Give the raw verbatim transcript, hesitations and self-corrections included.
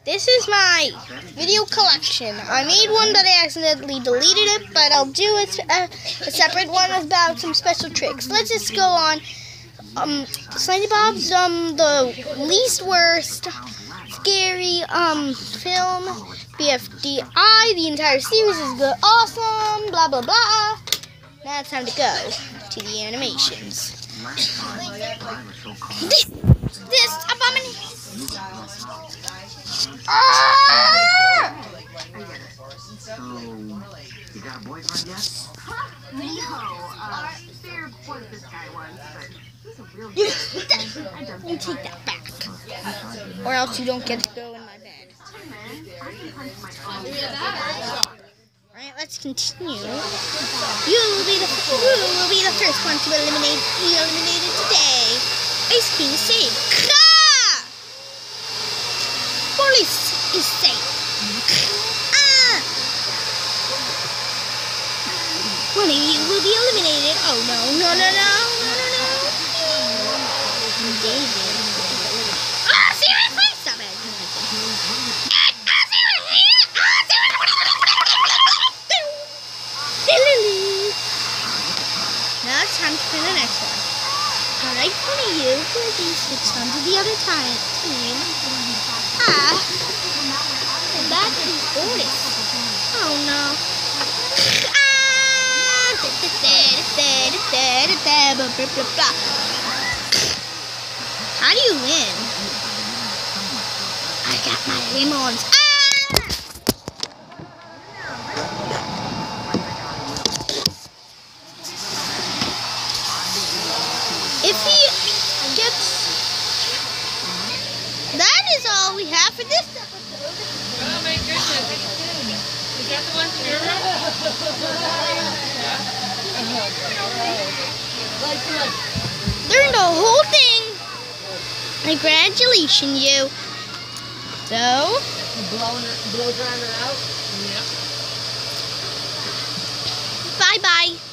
This is my video collection. I made one, but I accidentally deleted it, but I'll do a, a, a separate one about some special tricks. Let's just go on. Um, Slimy Bob's um the least worst scary um film. B F D I. The entire series is good, awesome. Blah blah blah. Now it's time to go to the animations. This, this abomination. Ah! So, you got a boyfriend yet? No, uh, fair point this guy was, but he's a real jerk. You take that back, or else you don't get to go in my bed. Alright, let's continue. You will be the you will be the first one to eliminate be eliminated today. Ice King is safe. Ah! Police is safe. Ah! One of you will be eliminated. Oh no, no, no, no, no, no, no. David. Ah, seriously? Stop it. Ah, seriously? Ah, seriously? Now it's time to play the next one. Alright, one of you will be switched on to the other time. team. Ah. And that is Boris. Oh no. How do you win? I got my lemons. Ah! If he gets... That is all we have for this episode. Oh my goodness, it's good. Is that the one from your room? During the whole thing, congratulations, you. So, Blowing her, blow drying her out? bye bye.